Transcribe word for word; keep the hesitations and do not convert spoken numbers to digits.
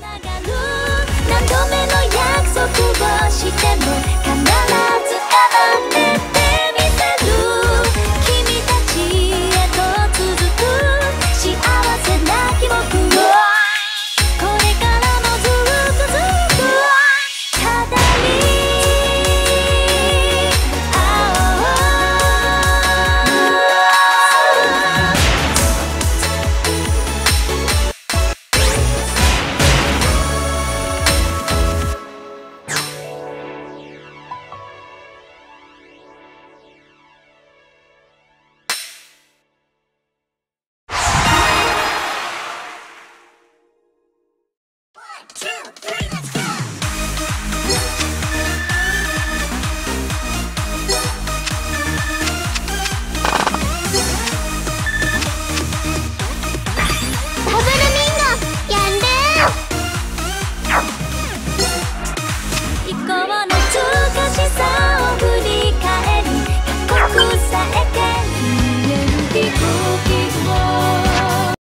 何度目の約束をしても必ず叶ってってみせる君たちへと続く幸せな記憶をこれからもずっとずっと語り Two, three.